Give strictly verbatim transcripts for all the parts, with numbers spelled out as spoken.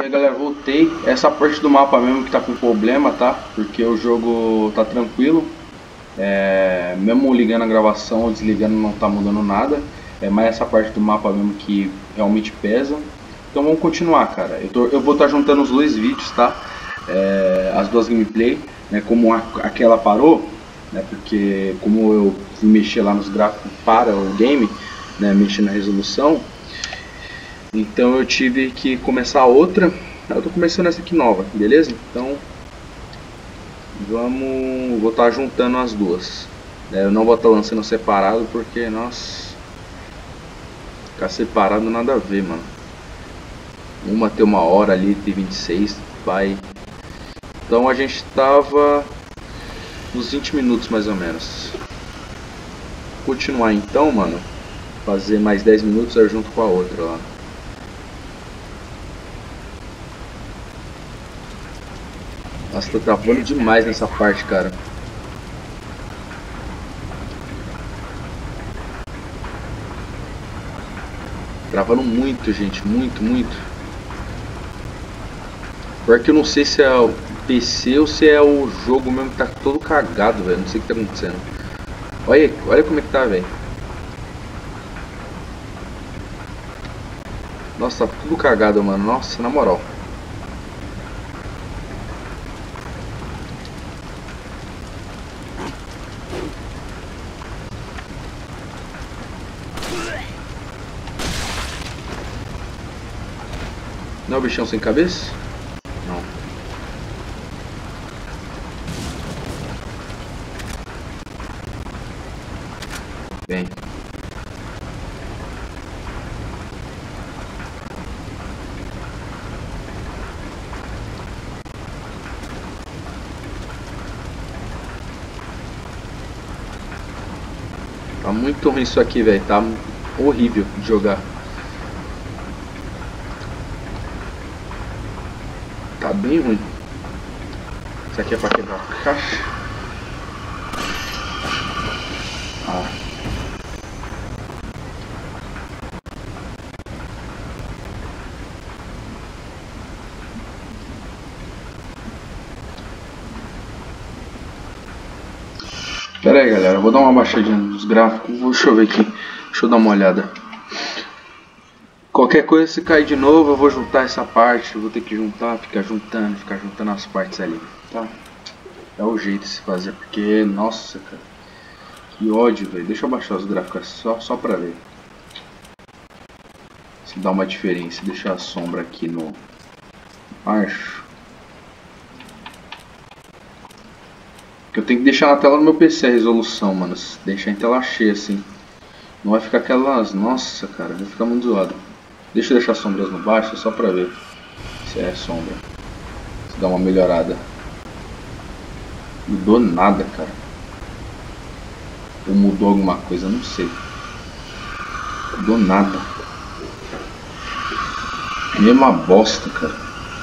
Aí galera, voltei. Essa parte do mapa mesmo que tá com problema, tá? Porque o jogo tá tranquilo. É, mesmo ligando a gravação ou desligando não tá mudando nada. É mais essa parte do mapa mesmo que realmente pesa. Então vamos continuar, cara. Eu, tô, eu vou estar tá juntando os dois vídeos, tá? É, as duas gameplay, né? Como a, aquela parou, né? Porque como eu fui mexer lá nos gráficos para o game, né? Mexer na resolução. Então eu tive que começar outra. Eu tô começando essa aqui nova, beleza? Então vamos, vou estar juntando as duas. Eu não vou estar lançando separado porque, nossa, ficar separado nada a ver, mano. Uma tem uma hora ali, tem vinte e seis, vai. Então a gente tava uns vinte minutos mais ou menos. Continuar então, mano. Fazer mais dez minutos aí junto com a outra lá. Nossa, tô travando demais nessa parte, cara. Travando muito, gente. Muito, muito. Pior que eu não sei se é o P C ou se é o jogo mesmo que tá todo cagado, velho. Não sei o que tá acontecendo. Olha, olha como é que tá, velho. Nossa, tá tudo cagado, mano. Nossa, na moral. Não é o bichão sem cabeça? Não. Bem. Tá muito ruim isso aqui, velho. Tá horrível de jogar. Tá bem ruim. Isso aqui é pra quebrar a caixa. Ah. Pera aí, galera. Eu vou dar uma baixadinha nos gráficos. Deixa eu ver aqui. Deixa eu dar uma olhada. Qualquer coisa, se cair de novo, eu vou juntar essa parte. Eu vou ter que juntar, ficar juntando, ficar juntando as partes ali, tá? É o jeito de se fazer, porque, nossa, cara, que ódio, velho. Deixa eu baixar os gráficos só, só pra ver se dá uma diferença. Deixar a sombra aqui no baixo. Porque eu tenho que deixar na tela do meu P C a resolução, mano. Deixar em tela cheia, assim. Não vai ficar aquelas... Nossa, cara, vai ficar muito zoado. Deixa eu deixar as sombras no baixo só pra ver se é sombra. Se dá uma melhorada. Mudou nada, cara. Ou mudou alguma coisa, não sei. Mudou nada. Mesma bosta, cara.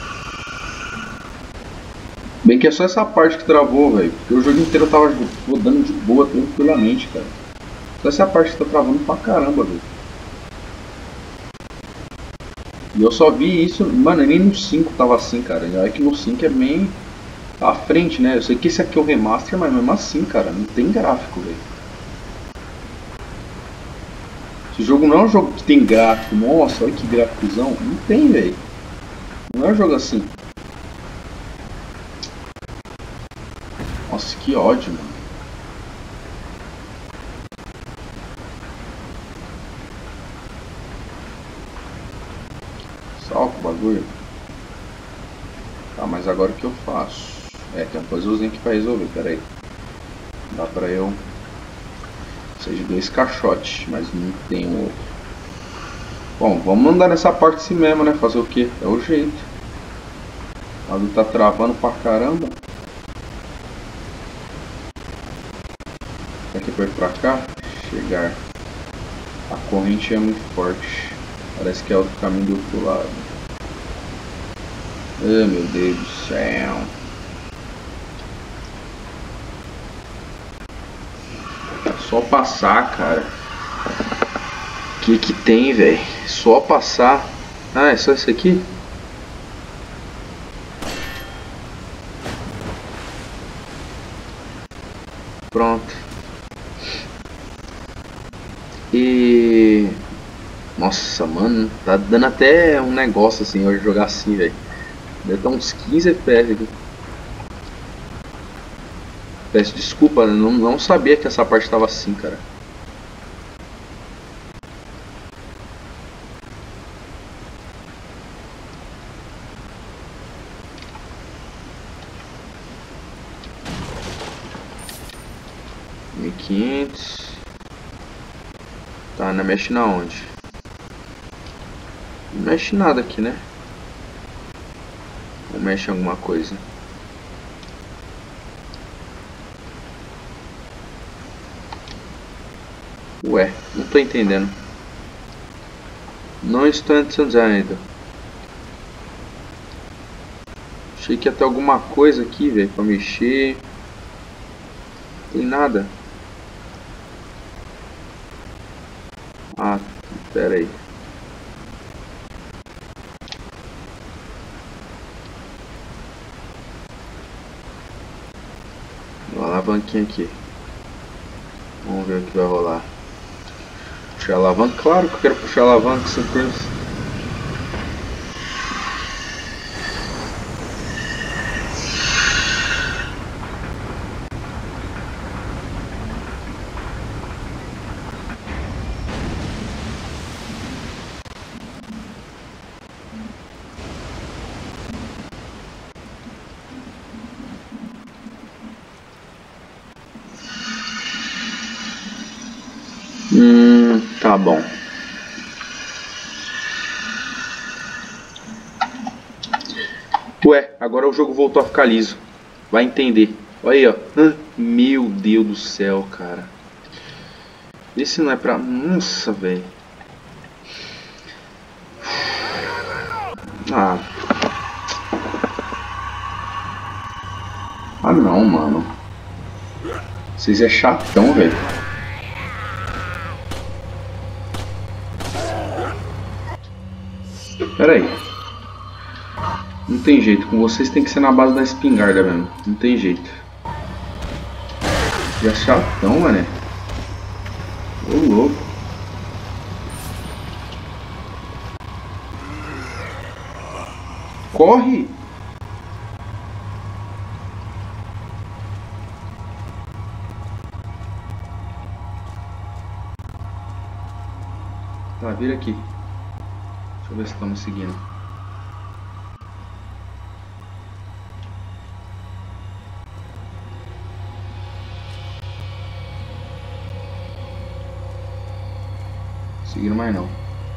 Bem que é só essa parte que travou, velho. Porque o jogo inteiro eu tava rodando de boa, tranquilamente, cara. Só essa parte que tá travando pra caramba, velho. E eu só vi isso, mano, nem no cinco tava assim, cara. É que no cinco é bem à frente, né? Eu sei que esse aqui é o remaster, mas mesmo assim, cara, não tem gráfico, velho. Esse jogo não é um jogo que tem gráfico. Nossa, olha que gráficozão. Não tem, velho. Não é um jogo assim. Nossa, que ódio, mano. Salva o bagulho. Tá, mas agora o que eu faço? É, tem um puzzlezinho aqui pra resolver, pera aí. Dá pra eu... Seja dois caixotes, mas não tem um outro. Bom, vamos andar nessa parte assim mesmo, né? Fazer o que? É o jeito. O bagulho tá travando pra caramba. Será que foi pra cá? Chegar. A corrente é muito forte. Parece que é outro caminho do outro lado. Oh, meu Deus do céu. É só passar, cara. Que que tem, velho? Só passar. Ah, é só isso aqui? Pronto. E... Nossa, mano, tá dando até um negócio assim hoje jogar assim, velho. Deve estar uns quinze F P S aqui. Peço desculpa, não, não sabia que essa parte tava assim, cara. mil e quinhentos. Tá, não mexe na onde? Não mexe nada aqui, né? Ou mexe em alguma coisa? Ué, não tô entendendo. Não estou entendendo. Achei que ia ter alguma coisa aqui, velho, pra mexer. Não tem nada. Ah, pera aí. Uma alavanquinha aqui. Vamos ver o que vai rolar. Puxar a alavanca? Claro que eu quero puxar a alavanca, certeza. Hum, tá bom. Ué, agora o jogo voltou a ficar liso. Vai entender. Olha aí, ó. Meu Deus do céu, cara. Esse não é pra... Nossa, velho. Ah. Ah, não, mano. Vocês é chatão, velho. Pera aí. Não tem jeito. Com vocês tem que ser na base da espingarda mesmo. Não tem jeito. Já é chatão, mané. Ô, louco. Corre! Tá, vira aqui. Deixa eu ver se estamos seguindo. Seguindo mais não.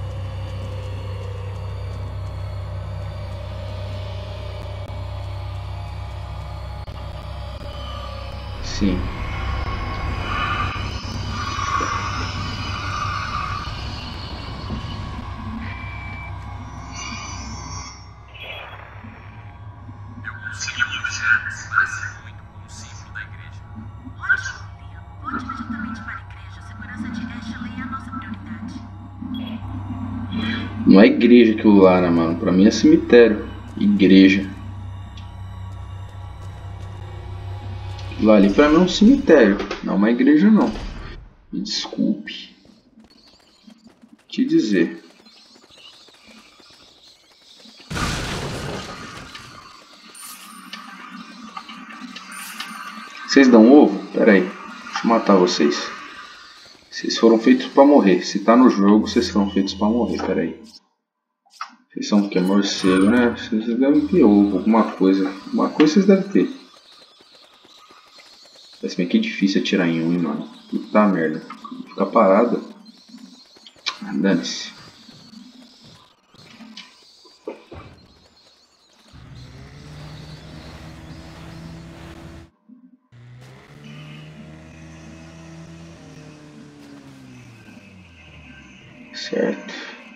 Sim. Não é igreja aquilo lá, né, mano? Pra mim é cemitério. Igreja. Aquilo ali pra mim é um cemitério. Não é uma igreja, não. Me desculpe. Te dizer. Vocês dão ovo? Pera aí. Deixa eu matar vocês. Vocês foram feitos pra morrer. Se tá no jogo, vocês foram feitos pra morrer. Pera aí. Vocês são o que? Morcego, né? Vocês devem ter ovo, alguma coisa. Alguma coisa vocês devem ter. Parece bem que é difícil atirar em um, hein, mano. Puta merda. Ficar parado. Dane-se. Certo.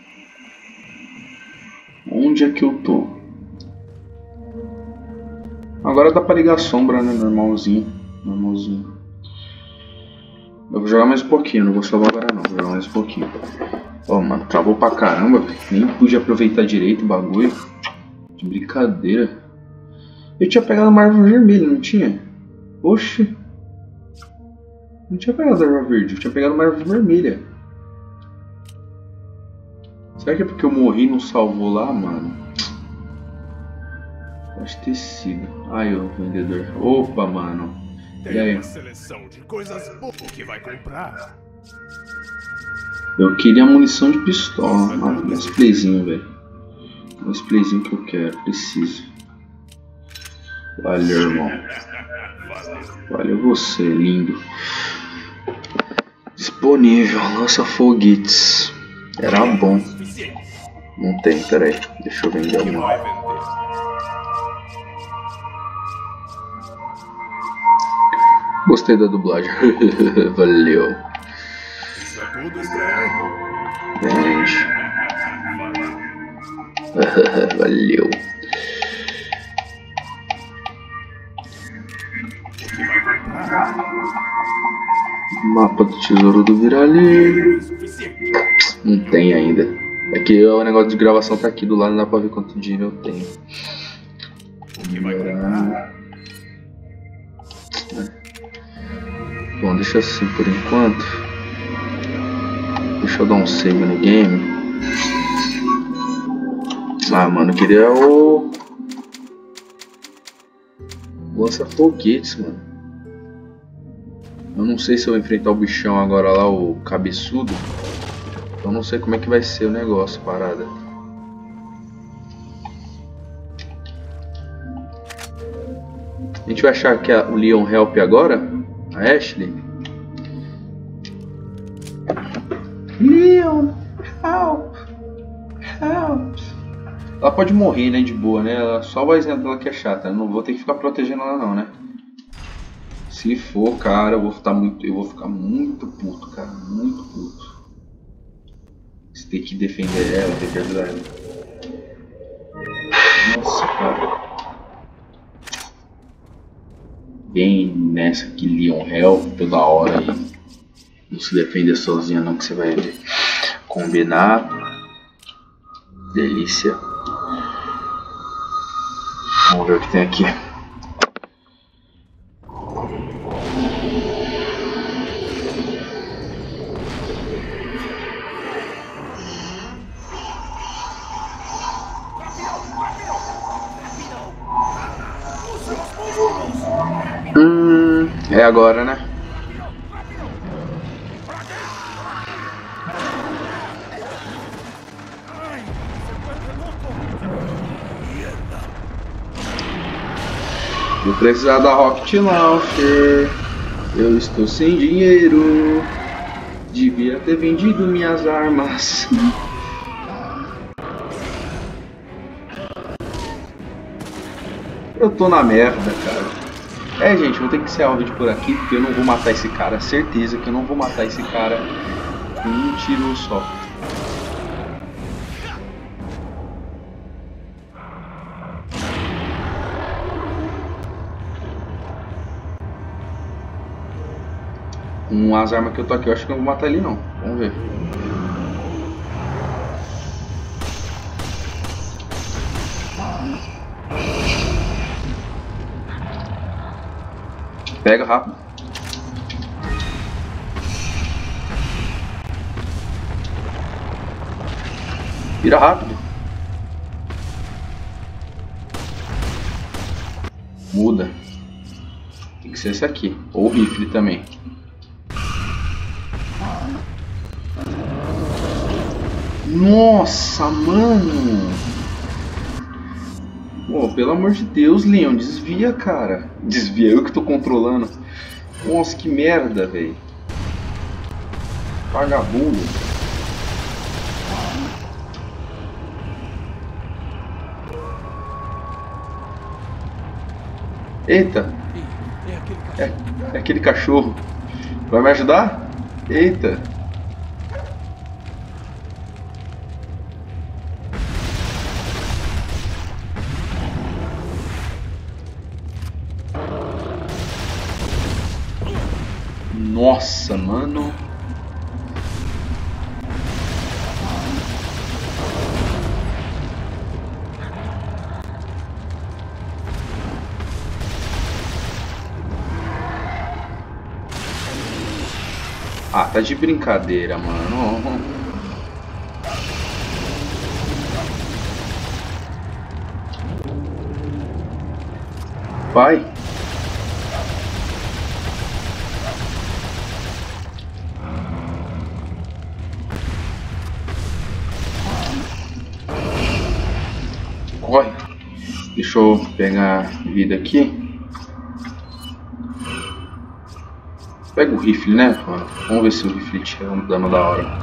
Onde é que eu tô? Agora dá pra ligar a sombra, né? Normalzinho. Normalzinho. Eu vou jogar mais um pouquinho, não vou salvar agora não. Vou jogar mais um pouquinho. Ó, oh, mano, travou pra caramba. Nem pude aproveitar direito o bagulho. De brincadeira. Eu tinha pegado uma árvore vermelha, não tinha? Oxe. Não tinha pegado a erva verde, eu tinha pegado uma erva vermelha. Será que é porque eu morri e não salvou lá, mano? Pode ter sido. Ai, o vendedor. Opa, mano. E aí? Tem uma seleção de coisas boas que vai comprar. Eu queria munição de pistola. Ah, um splayzinho, velho. Um splayzinho que eu quero. Preciso. Valeu, irmão. Valeu você, lindo. Disponível. Lança foguetes. Era bom. Não tem, peraí. Deixa eu vender Que uma. vai vender. Gostei da dublagem. Valeu. Isso é tudo estranho. Vende. Valeu. Que vai comprar. Mapa do tesouro do Viralheiro. Suficiente. Não tem ainda. É que o negócio de gravação tá aqui do lado, dá pra ver quanto dinheiro eu tenho. Que vai comprar. Bom, deixa assim por enquanto. Deixa eu dar um save no game. Ah, mano, eu queria o... lança-foguetes, mano. Eu não sei se eu vou enfrentar o bichão agora lá, o cabeçudo. Eu não sei como é que vai ser o negócio, parada. A gente vai achar que a, o Leon Help agora? A Ashley? Leon, help, help. Ela pode morrer, né, de boa, né? Ela, só a vozinha dela que é chata. Eu não vou ter que ficar protegendo ela não, né? Se for, cara, eu vou ficar muito, eu vou ficar muito puto, cara, muito puto. Você tem que defender ela, tem que ajudar ela. Nossa, cara. Vem nessa aqui, Leon Hell, toda hora aí. Não se defenda sozinha não, que você vai ver. Combinar. Delícia. Vamos ver o que tem aqui. Hum, é agora, né? Vou precisar da Rocket Launcher. Eu estou sem dinheiro. Devia ter vendido minhas armas. Eu tô na merda, cara. É, gente, vou ter que encerrar o vídeo por aqui, porque eu não vou matar esse cara. Certeza que eu não vou matar esse cara com um tiro só. Com as armas que eu tô aqui, eu acho que eu não vou matar ele não. Vamos ver. Pega rápido. Vira rápido. Muda. Tem que ser esse aqui. Ou o rifle também. Nossa, mano. Pô, pelo amor de Deus, Leon, desvia, cara. Desvia, eu que tô controlando. Nossa, que merda, velho. Vagabundo. Eita. É, é aquele cachorro. Vai me ajudar? Eita. Nossa, mano. Ah, tá de brincadeira, mano. Vai. Corre. Deixa eu pegar vida aqui. Pega o rifle, né, mano? Vamos ver se o rifle tira um dano da hora.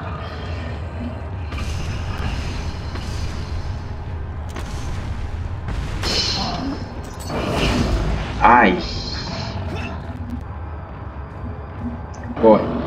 Ai. Corre.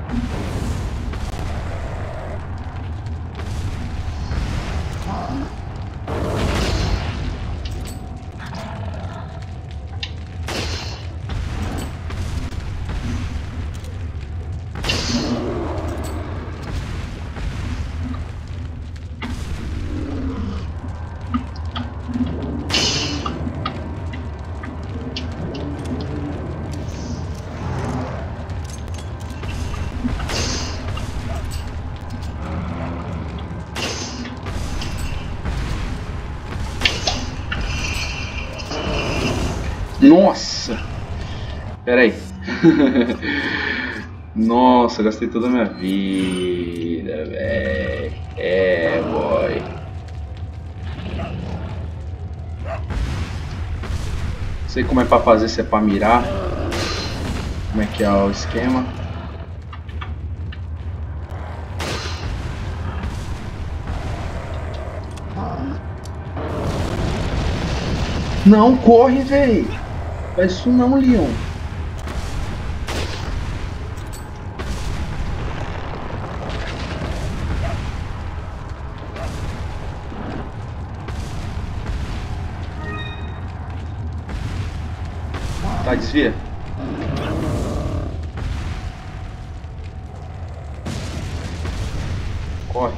Nossa! Pera aí. Nossa, gastei toda a minha vida, velho. É, boy. Sei como é pra fazer, se é pra mirar. Como é que é o esquema. Não, corre, velho. Faz isso não, Leon. Tá, desvia. Corre.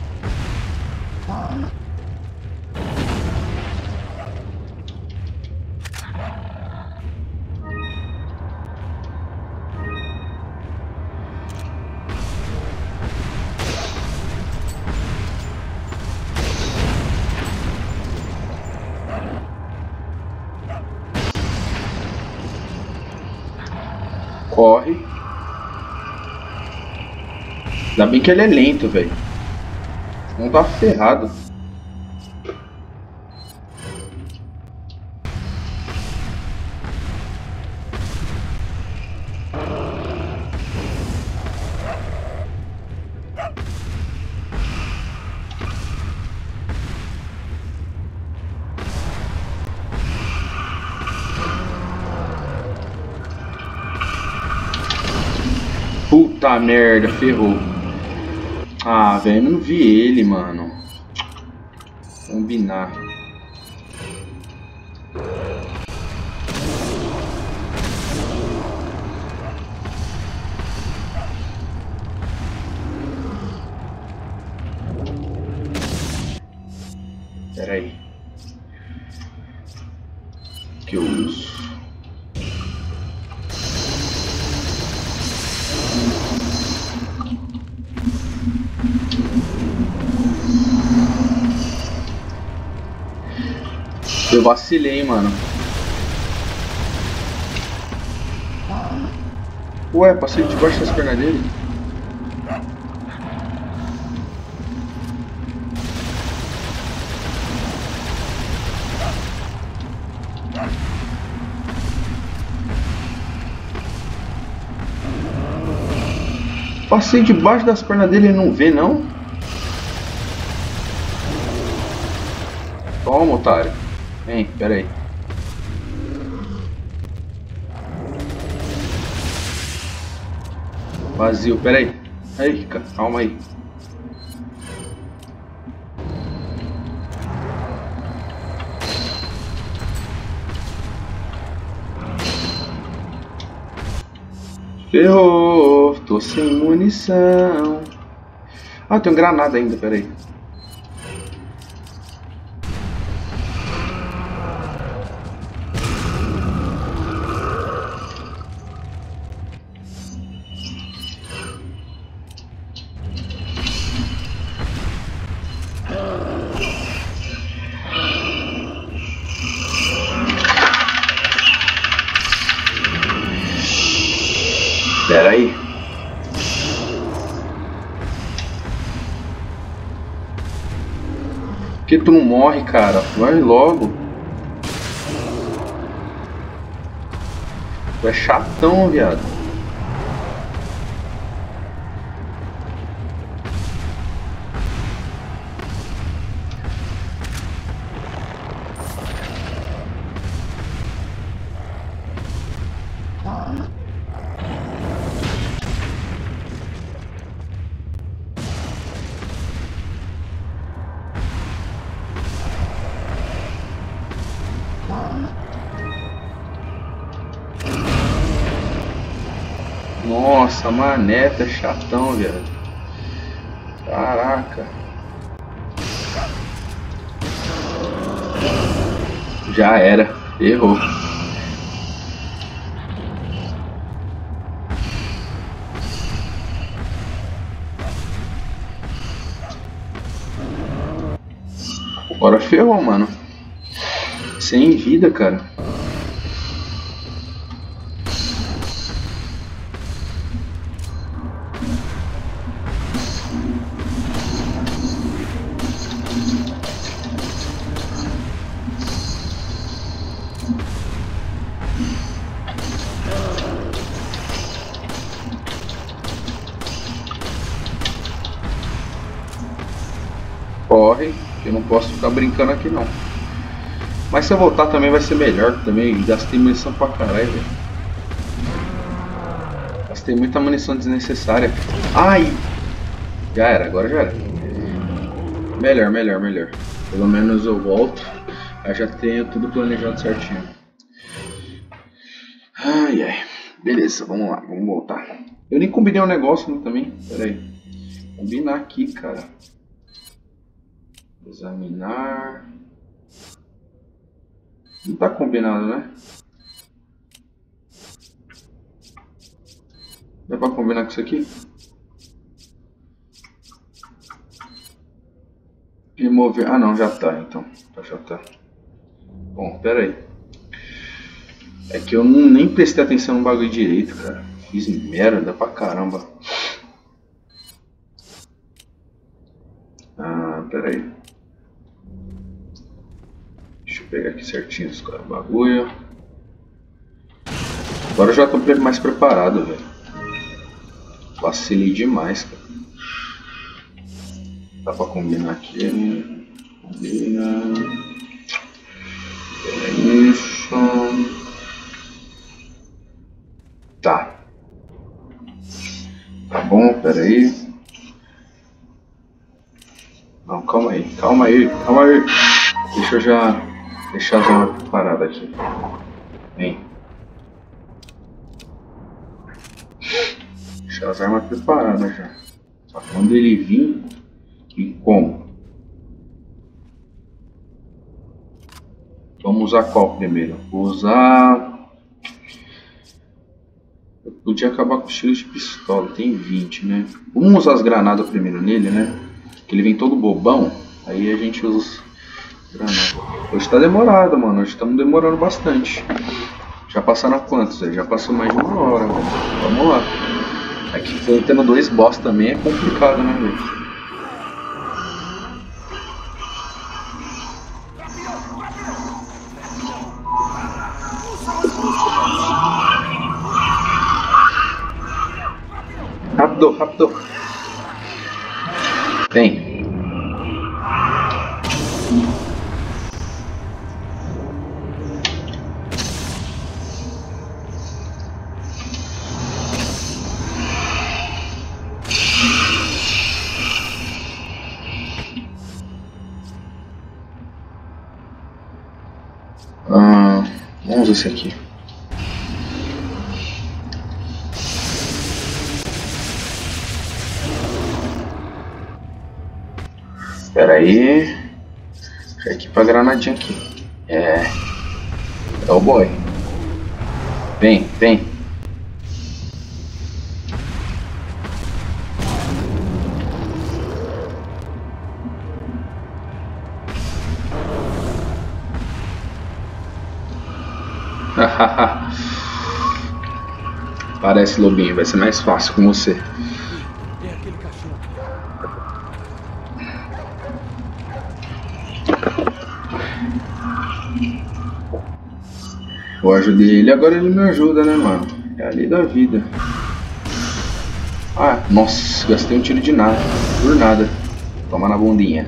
Corre. Ainda bem que ele é lento, velho. Não tá ferrado. Puta merda, ferrou. Ah, velho, não vi ele, mano. Combinar. Pera aí. O que eu uso? Eu vacilei, mano. Ué, passei debaixo das pernas dele. Passei debaixo das pernas dele e não vê, não? Toma, otário. Vem, pera aí. Vazio, pera aí. Aí, calma aí. Ferrou, tô sem munição. Ah, tem granada ainda, pera aí. que tu não morre, cara? Vai logo. Tu é chatão, viado. Nossa, maneta, chatão, velho. Caraca. Já era. Errou. Agora ferrou, mano. Sem vida, cara. Corre, eu não posso ficar brincando aqui não. Mas se eu voltar também vai ser melhor também. Gastei munição pra caralho, velho. Gastei muita munição desnecessária. Ai! Já era, agora já era. Melhor, melhor, melhor. Pelo menos eu volto. Eu já tenho tudo planejado certinho. Ai, ai. Beleza, vamos lá, vamos voltar. Eu nem combinei um negócio, né, também. Pera aí. Combinar aqui, cara. Examinar. Não tá combinado, né? Dá pra combinar com isso aqui? Remover. Ah, não, já tá então. Já tá. Bom, pera aí. É que eu não, nem prestei atenção no bagulho direito, cara. Fiz merda pra caramba. Ah, pera aí. Deixa eu pegar aqui certinho os caras, bagulho. Agora eu já tô mais preparado, velho. Vacilei demais, cara. Dá pra combinar aqui. Combina. É isso. Tá. Tá bom, pera aí. Não, calma aí, calma aí, calma aí. Deixa eu já deixar as armas preparadas aqui. Vem. Deixar as armas preparadas já. Só quando ele vir e como. Vamos usar qual primeiro? Vou usar... Eu podia acabar com os tiros de pistola, tem vinte, né? Vamos usar as granadas primeiro nele, né? Que ele vem todo bobão, aí a gente usa os granadas. Hoje tá demorado, mano, hoje estamos demorando bastante. Já passaram quantos? Já passou mais de uma hora, velho. Vamos lá. Aqui tendo dois boss também é complicado, né, velho? Rápido, rápido. Vem. Ah, vamos usar esse aqui. Espera aí. Já equipa a granadinha aqui. É. É o boy. Vem, vem. Parece, lobinho, vai ser mais fácil com você. Eu ajudei ele, agora ele me ajuda, né, mano? É a lei da vida. Ah, nossa, gastei um tiro de nada. Por nada. Toma na bundinha.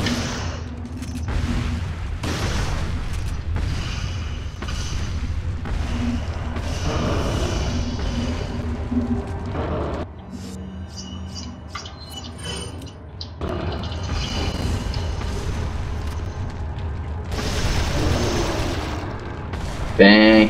Bem.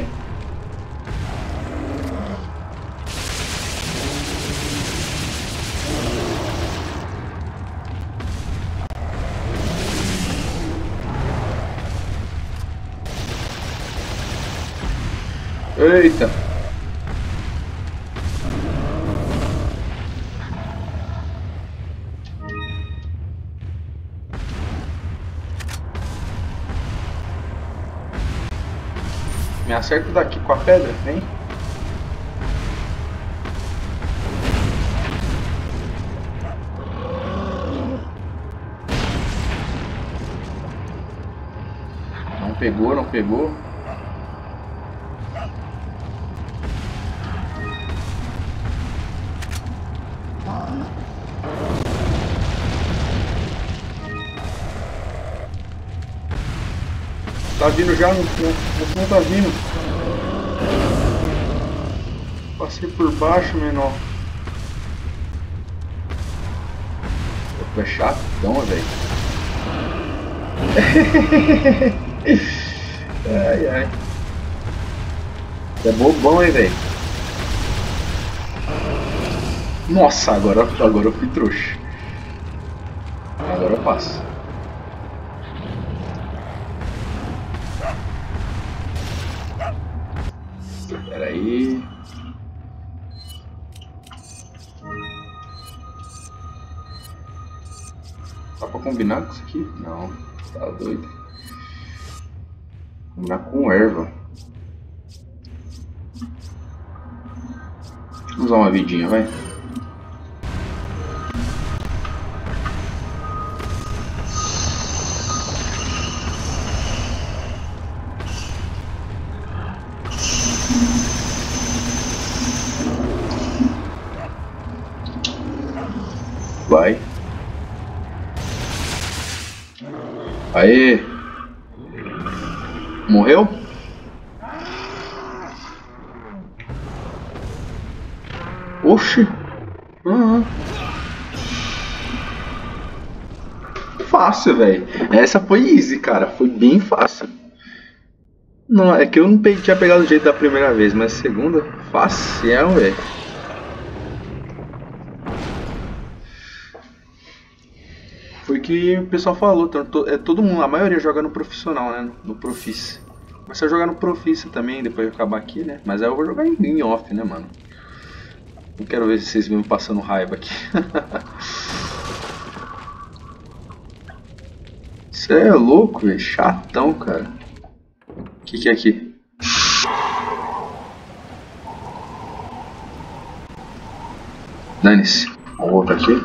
Eita. Me acerta daqui com a pedra, vem. Não pegou, não pegou. Tá vindo já, você não tá vindo. Passei por baixo, menor. Tu é chatão, velho. Ai, ai. É bobão, hein, velho. Nossa, agora, agora eu fui trouxa. Agora eu passo. Espera aí. Dá pra combinar com isso aqui? Não, tá doido. Combinar com erva. Vamos usar uma vidinha, vai. Vai. Aê! Morreu? Oxi! Uhum. Fácil, velho. Essa foi easy, cara. Foi bem fácil. Não, é que eu não pe- tinha pegado o jeito da primeira vez, mas a segunda, facião, velho. Foi que o pessoal falou, tanto- é todo mundo, a maioria joga no profissional, né? No, no Profícia. Comecei a jogar no Profícia também, depois de acabar aqui, né? Mas aí eu vou jogar em, em off, né, mano? Não quero ver se vocês vêm me passando raiva aqui. Você é louco, velho. Chatão, cara. O que, que é aqui? Dane-se. Vamos voltar aqui.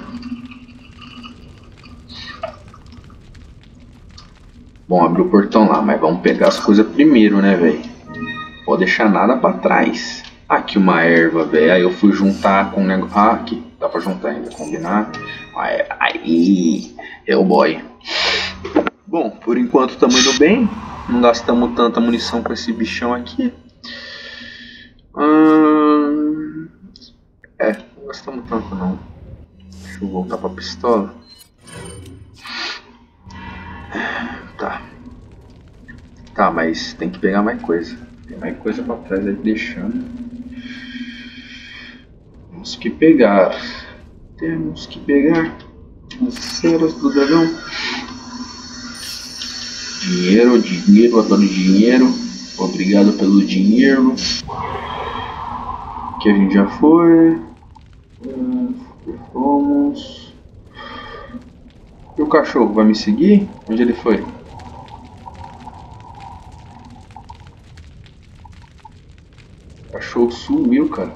Bom, abriu o portão lá, mas vamos pegar as coisas primeiro, né, velho? Pode deixar nada pra trás. Aqui uma erva, velho. Aí eu fui juntar com o negócio. Ah, aqui. Dá pra juntar ainda, combinar. Aí, é o boy. Bom, por enquanto estamos indo bem. Não gastamos tanta munição com esse bichão aqui. Hum... É, não gastamos tanto não. Deixa eu voltar pra pistola. Tá. Tá, mas tem que pegar mais coisa. Tem mais coisa pra trás aí deixando. Temos que pegar. Temos que pegar as ceras do dragão. Dinheiro, dinheiro, adoro dinheiro. Obrigado pelo dinheiro. Que a gente já foi. Fomos. E o cachorro vai me seguir? Onde ele foi? O cachorro sumiu, cara.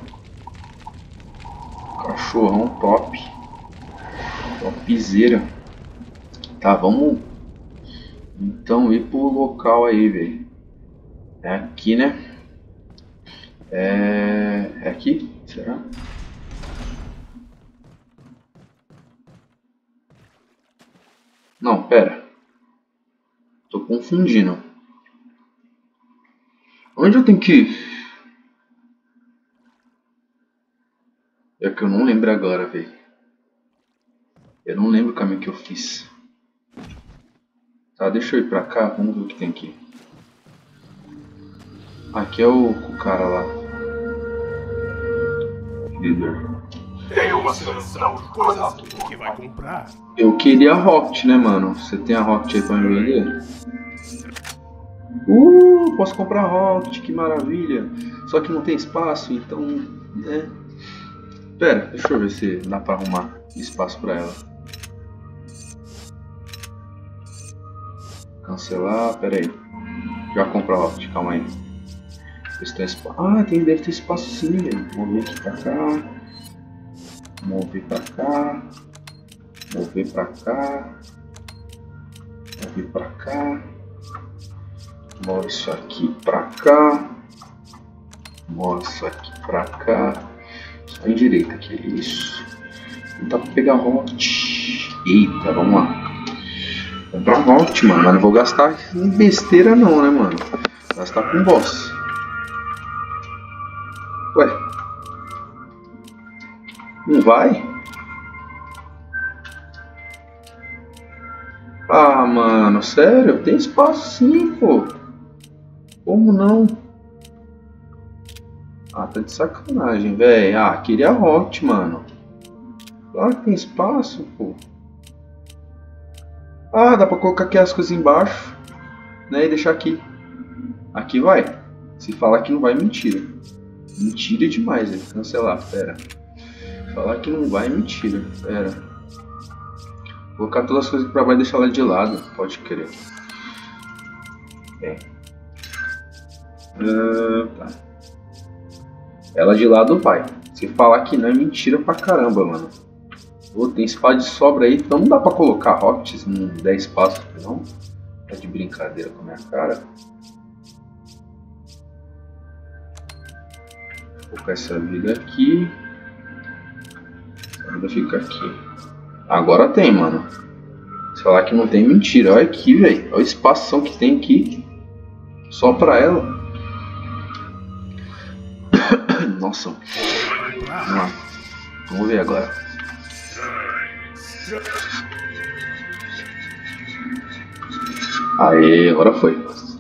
Cachorrão top. Topzera. Tá, vamos. Então ir pro local aí, velho. É aqui, né? É... é aqui? Será? Não, pera. Tô confundindo. Onde eu tenho que ir? É que eu não lembro agora, velho. Eu não lembro o caminho que eu fiz. Tá, deixa eu ir pra cá. Vamos ver o que tem aqui. Aqui é o, o cara lá. Líder. Tem uma seleção de coisas que vai comprar. Eu queria a Rocket, né, mano? Você tem a Rocket aí pra me vender? Uh, posso comprar a Rocket, que maravilha. Só que não tem espaço, então, né? Pera, deixa eu ver se dá pra arrumar espaço pra ela. Cancelar, pera aí. Já compro a Rocket, calma aí. Se tem espaço. Ah, tem, deve ter espaço sim, velho. Mover aqui pra cá. Mover pra cá. Mover pra cá. Mover pra cá. Move isso aqui pra cá. Move isso aqui pra cá. Só em direita aqui, isso. Não dá pra pegar a Rocket. Eita, vamos lá. Comprar Rocket, mano. Mas não vou gastar em besteira não, né, mano? Vou gastar com boss. Ué. Não vai? Ah, mano, sério? Tem espaço sim, pô. Como não? Ah, tá de sacanagem, velho. Ah, queria a Rocket, mano. Claro que tem espaço, pô. Ah, dá pra colocar aqui as coisas embaixo, né, e deixar aqui. Aqui vai. Se falar que não vai, mentira. Mentira demais, velho. Cancelar, pera. Falar que não vai, mentira. Pera. Colocar todas as coisas pra baixo e deixar ela de lado. Pode crer. Bem. Uh, tá. Ela de lado vai. Se falar que não é mentira pra caramba, mano. Oh, tem espaço de sobra aí. Então não dá pra colocar Rocket se não der espaço, não. Tá de brincadeira com a minha cara. Vou colocar essa vida aqui. Essa vida fica aqui. Agora tem, mano. Se falar que não tem, mentira. Olha aqui, velho. Olha o espação que tem aqui. Só pra ela. Nossa. Vamos lá. Vamos ver agora. Aê, agora foi.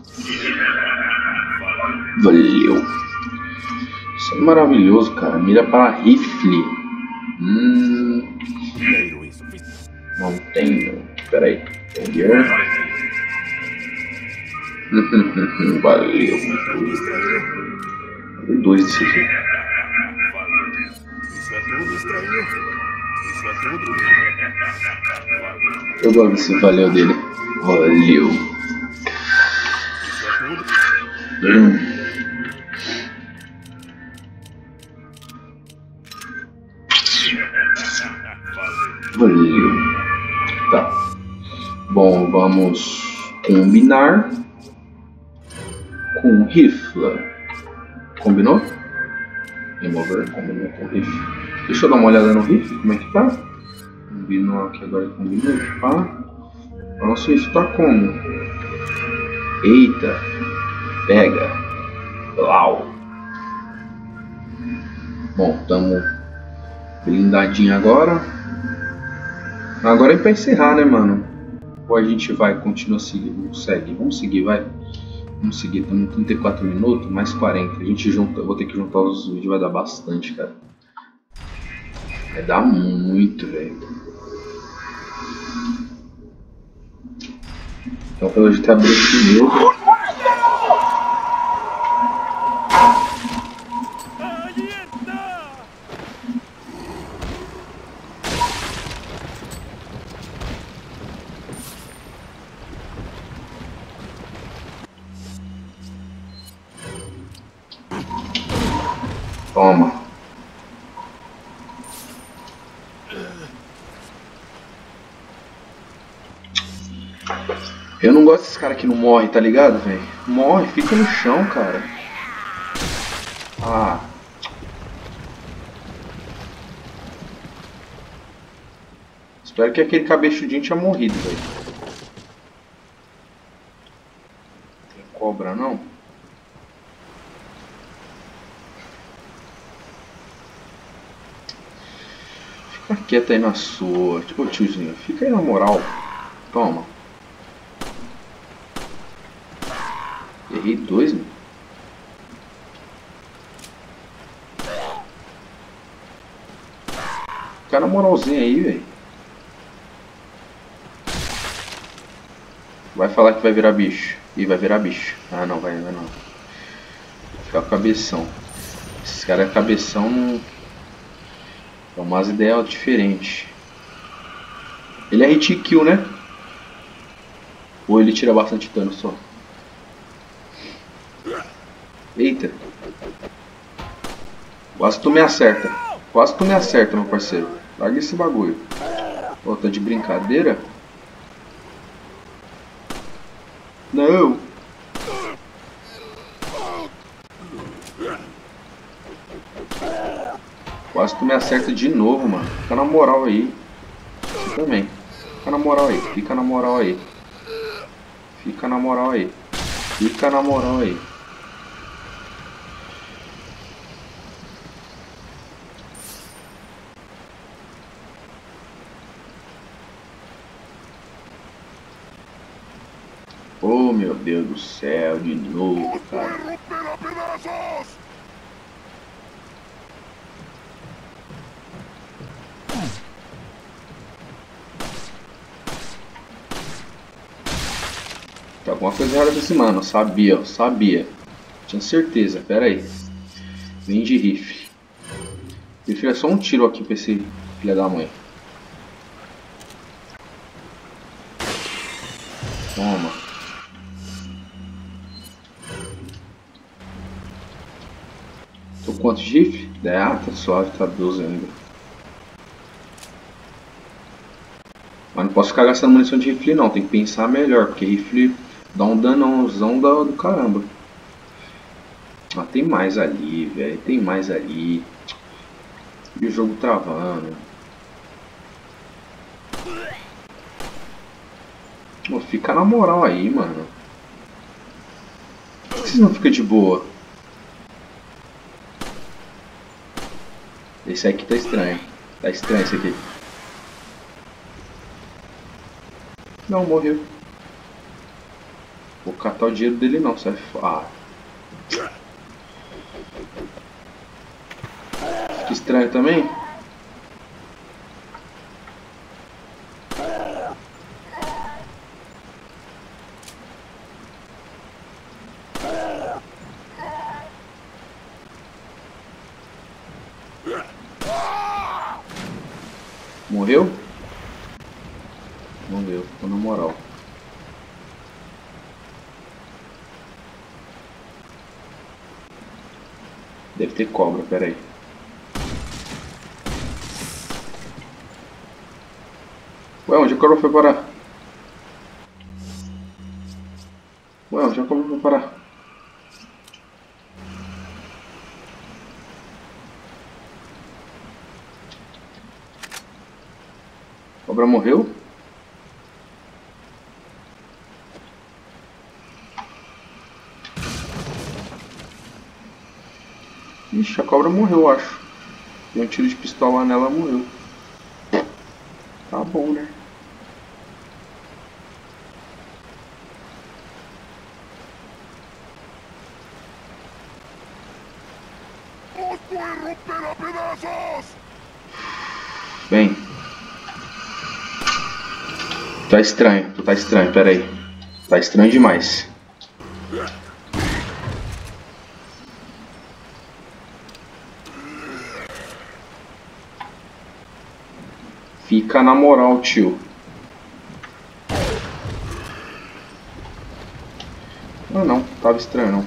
Valeu. Isso é maravilhoso, cara. Mira para rifle. Hum. Não tenho. Espera aí. Valeu. Dois desse aqui. Isso é tudo estranho. Isso é tudo. Eu gosto desse valeu dele. Valeu. Isso é tudo. Hum. Valeu. Tá. Bom, vamos combinar com rifle. Combinou? Remover, combinou com rifle. Deixa eu dar uma olhada no rifle, como é que tá? Combinou aqui agora, combinou, pá. Nossa, isso tá como? Eita. Pega. Blau. Bom, tamo blindadinho agora. Agora é pra encerrar, né, mano? Ou a gente vai, continua seguindo, segue. Vamos seguir, vai. Vamos seguir, estamos trinta e quatro minutos, mais quarenta. A gente junta, eu vou ter que juntar os vídeos, vai dar bastante, cara. Vai dar muito, velho. Então pelo jeito abrir aqui mesmo. Toma. Eu não gosto desses caras que não morrem, tá ligado, velho? Morre, fica no chão, cara. Ah. Espero que aquele cabeçudinho tinha morrido, velho. Tem cobra, não? Fica quieto aí na sua. Tipo, tiozinho, fica aí na moral. Toma. Errei dois, mano. Fica na moralzinha aí, velho. Vai falar que vai virar bicho. Ih, vai virar bicho. Ah, não, vai, vai não. Ficar com cabeção. Esses caras cabeção não... É umas ideias diferentes. Ele é hit kill, né? Ou ele tira bastante dano só? Eita. Quase tu me acerta. Quase tu me acerta, meu parceiro. Larga esse bagulho. Pô, tá de brincadeira? Não. Quase tu me acerta de novo, mano. Fica na moral aí. Você também. Fica na moral aí. Fica na moral aí. Fica na moral aí. Fica na moral aí. Oh, meu Deus do céu, de novo, cara. Tá alguma coisa errada desse mano, sabia, ó, sabia. Tinha certeza, pera aí. Vem de rifle. Rifle é só um tiro aqui pra esse filho da mãe. Toma. Tô com quantos de rifle? Ah, tá suave, tá doze ainda. Mas não posso ficar gastando munição de rifle não, tem que pensar melhor, porque rifle dá um danãozão do, do caramba. Ah, tem mais ali, velho, tem mais ali. E o jogo travando. Pô, fica na moral aí, mano. Por que vocês não ficam de boa? Esse aqui tá estranho. Tá estranho esse aqui. Não, morreu. Vou catar o dinheiro dele não, sai fora. Ah. Fica estranho também? Morreu? Morreu, ficou na moral. Deve ter cobra, pera aí. Ué, onde a cobra foi parar? Ué, onde a cobra foi parar? A cobra morreu? Ixi, a cobra morreu, eu acho. Deu um tiro de pistola nela, morreu. Tá bom, né? Bem. Tá estranho, tu tá estranho, pera aí. Tá estranho demais. Fica na moral, tio. Ah, não, tava estranho não.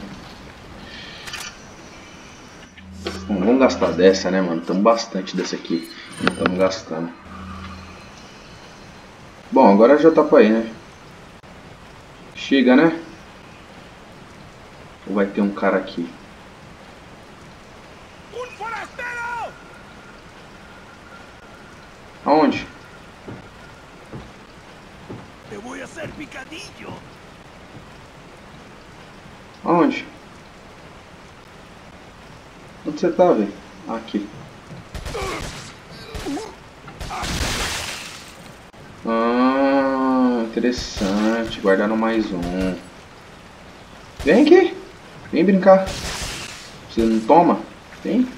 Bom, vamos gastar dessa, né, mano? Tamo bastante dessa aqui. Não estamos gastando. Bom, agora já tá pra ir, né? Chega, né? Ou vai ter um cara aqui? Aonde? Eu vou ser picadinho. Aonde? Onde você tá, velho? Aqui. Ah, interessante. Guardaram mais um. Vem aqui. Vem brincar. Você não toma? Vem.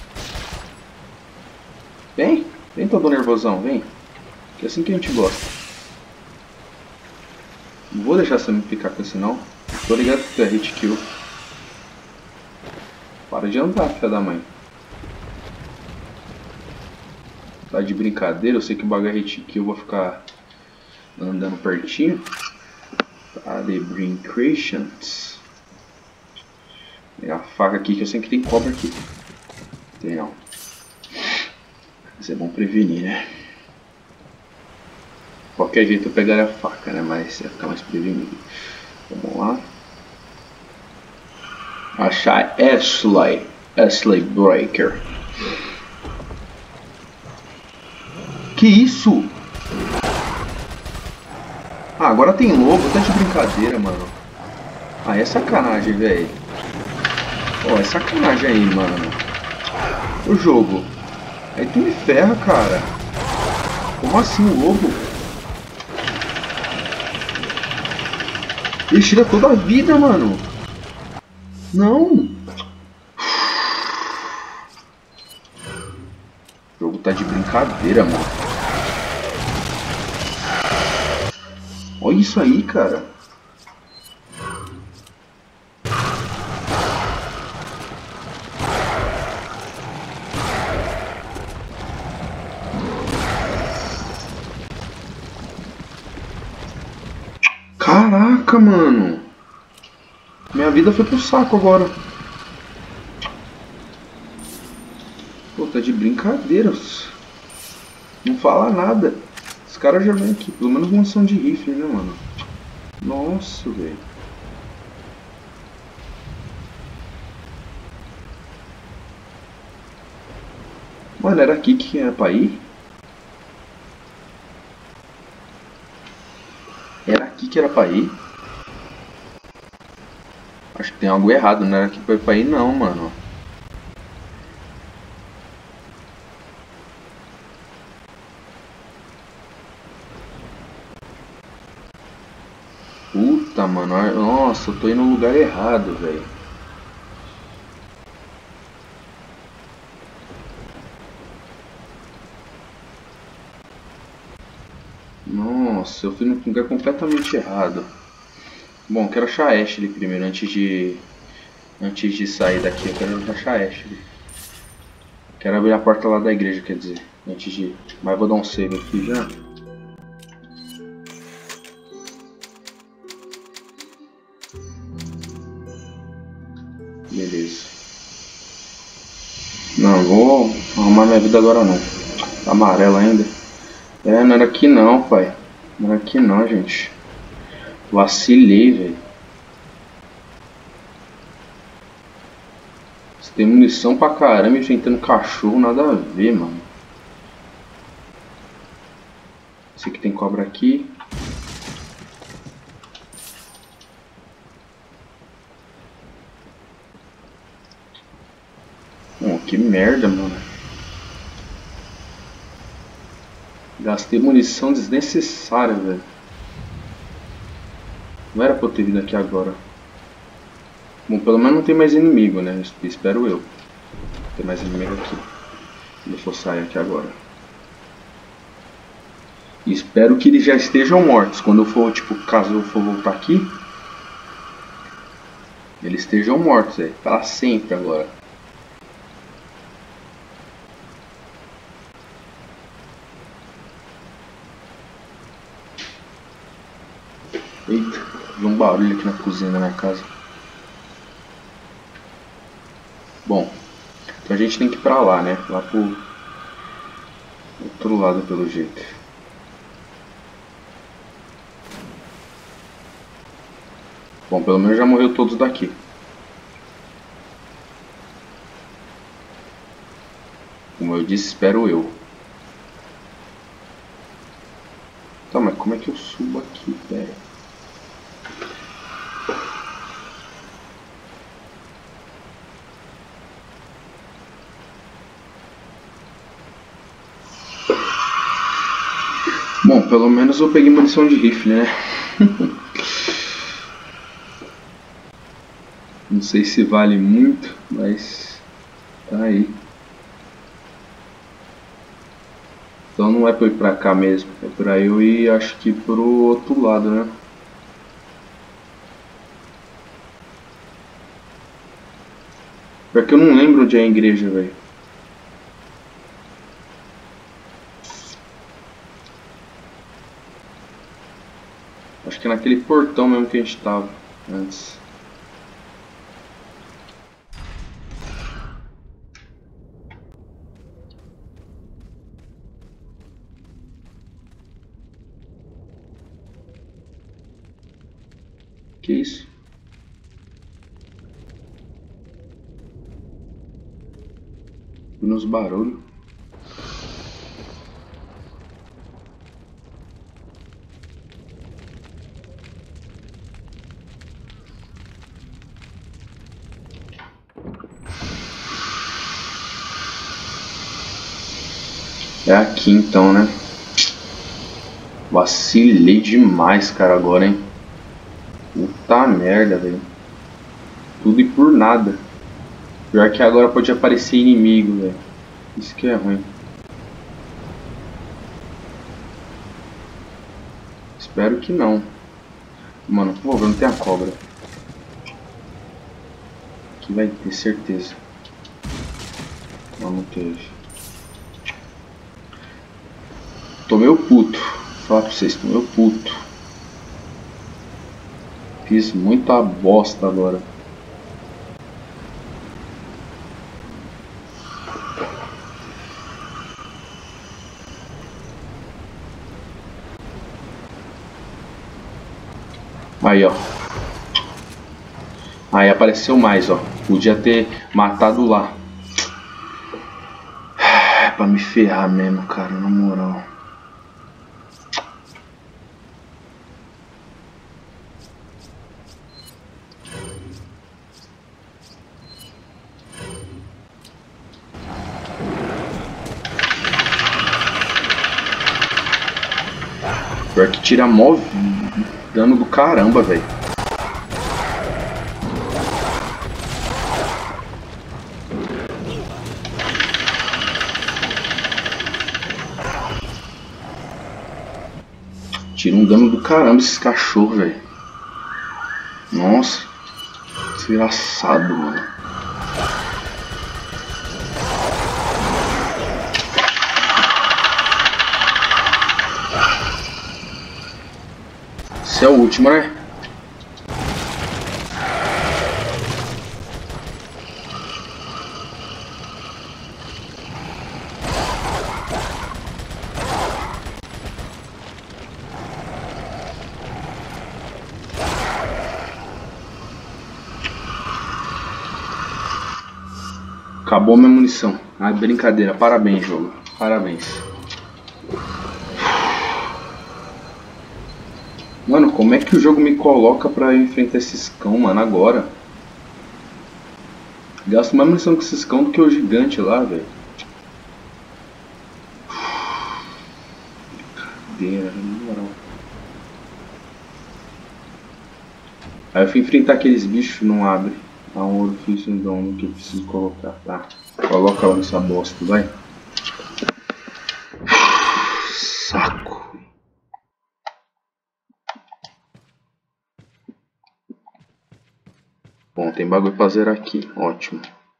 Vem. Vem todo nervosão. Vem. Que é assim que a gente gosta. Não vou deixar você me ficar com esse não. Tô ligado que tu é hit kill. Para de andar, filha da mãe. Tá de brincadeira, eu sei que o bagulho é hit kill, eu vou ficar andando pertinho. Tá de brincations. Pegar a faca aqui, que eu sei que tem cobra aqui. Tem não. Mas é bom prevenir, né? Qualquer jeito eu pegaria a faca, né? Mas ia ficar mais prevenido. Vamos lá. Achar Ashley. Ashley Breaker. Que isso? Ah, agora tem lobo. Tá de brincadeira, mano. Ah, é sacanagem, velho. Ó, oh, é sacanagem aí, mano. O jogo. Aí tu me ferra, cara. Como assim o lobo? Ele tira toda a vida, mano. Não. O jogo tá de brincadeira, mano. Olha isso aí, cara. Caraca, mano. Minha vida foi pro saco agora. Pô, tá de brincadeira. Não fala nada. Os caras já vêm aqui. Pelo menos munição de rifle, né, mano? Nossa, velho. Mano, era aqui que era pra ir? Era aqui que era pra ir? Acho que tem algo errado, não era aqui pra ir não, mano. Puta, mano. Nossa, eu tô indo no lugar errado, velho. Nossa, eu fui no lugar completamente errado. Bom, quero achar a Ashley primeiro, antes de... Antes de sair daqui, eu quero achar a Ashley. Quero abrir a porta lá da igreja, quer dizer. Antes de... Mas vou dar um save aqui já. Beleza. Não, vou arrumar minha vida agora não. Tá amarelo ainda. É, não era aqui não, pai. Não era aqui não, gente. Vacilei, velho. Você tem munição pra caramba enfrentando cachorro, nada a ver, mano. Esse aqui tem cobra aqui. Oh, que merda, mano. Gastei munição desnecessária, velho. Não era pra eu ter vindo aqui agora. Bom, pelo menos não tem mais inimigo, né? Espero eu. Tem mais inimigo aqui. Eu vou sair aqui agora. E espero que eles já estejam mortos. Quando eu for, tipo, caso eu for voltar aqui, eles estejam mortos, velho. Para sempre agora. Eita, vi um barulho aqui na cozinha da minha casa. Bom, então a gente tem que ir pra lá, né? Lá pro outro lado, pelo jeito. Bom, pelo menos já morreu todos daqui. Como eu disse, espero eu. Tá, mas como é que eu subo aqui? Pera. Bom, pelo menos eu peguei munição de rifle, né? Não sei se vale muito, mas tá aí. Então não é pra ir pra cá mesmo, é pra eu ir, acho que pro outro lado, né? Porque eu não lembro onde é a igreja, velho. Acho que é naquele portão mesmo que a gente tava antes. Que isso? Nos barulhos. É aqui então, né? Vacilei demais, cara, agora, hein? Puta merda, velho. Tudo e por nada. Pior que agora pode aparecer inimigo, velho. Isso que é ruim. Espero que não. Mano, por favor, não tem a cobra. Aqui vai ter certeza. Não, não teve. Tô meio puto. Vou falar pra vocês, tô meio puto. Fiz muita bosta agora. Aí, ó. Aí apareceu mais, ó. Podia ter matado lá. É pra me ferrar mesmo, cara, na moral. Pior que tira mó dano do caramba, velho. Tira um dano do caramba esses cachorros, velho. Nossa. Desgraçado, mano. Esse é o último, né? Acabou minha munição. Ah, brincadeira. Parabéns, jogo. Parabéns. Mano, como é que o jogo me coloca pra enfrentar esses cão, mano, agora? Gasto mais munição com esses cão do que o gigante lá, velho. Brincadeira, na moral. Aí eu fui enfrentar aqueles bichos, não abre. Há um orifício em dono que eu preciso colocar. Tá, coloca lá nessa bosta, vai. Saco. Bom, tem bagulho pra zerar aqui, ótimo.